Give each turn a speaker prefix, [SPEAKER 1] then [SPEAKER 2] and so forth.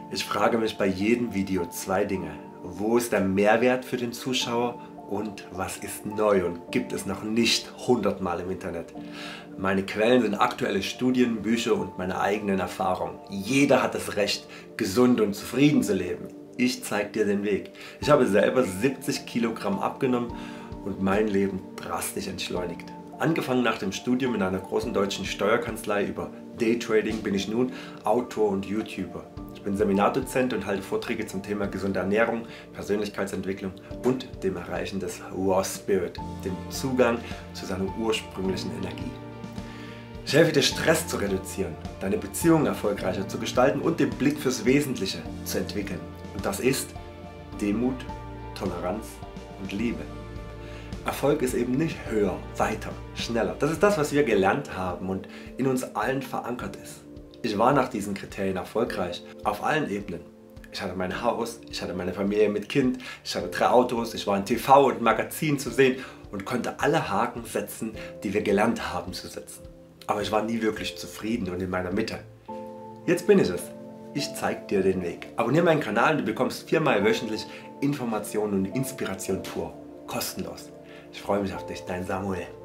[SPEAKER 1] Ich frage mich bei jedem Video zwei Dinge. Wo ist der Mehrwert für den Zuschauer und was ist neu und gibt es noch nicht 100-mal im Internet? Meine Quellen sind aktuelle Studien, Bücher und meine eigenen Erfahrungen. Jeder hat das Recht, gesund und zufrieden zu leben. Ich zeige dir den Weg. Ich habe selber 70 Kilogramm abgenommen und mein Leben drastisch entschleunigt. Angefangen nach dem Studium in einer großen deutschen Steuerkanzlei über Daytrading bin ich nun Autor und YouTuber. Ich bin Seminardozent und halte Vorträge zum Thema gesunde Ernährung, Persönlichkeitsentwicklung und dem Erreichen des Raw Spirit, dem Zugang zu seiner ursprünglichen Energie. Ich helfe dir, Stress zu reduzieren, deine Beziehungen erfolgreicher zu gestalten und den Blick fürs Wesentliche zu entwickeln. Und das ist Demut, Toleranz und Liebe. Erfolg ist eben nicht höher, weiter, schneller. Das ist das, was wir gelernt haben und in uns allen verankert ist. Ich war nach diesen Kriterien erfolgreich, auf allen Ebenen. Ich hatte mein Haus, ich hatte meine Familie mit Kind, ich hatte 3 Autos, ich war in TV und Magazinen zu sehen und konnte alle Haken setzen, die wir gelernt haben zu setzen. Aber ich war nie wirklich zufrieden und in meiner Mitte. Jetzt bin ich es. Ich zeige dir den Weg. Abonniere meinen Kanal und du bekommst 4-mal wöchentlich Informationen und Inspiration pur. Kostenlos. Ich freue mich auf dich, dein Samuel.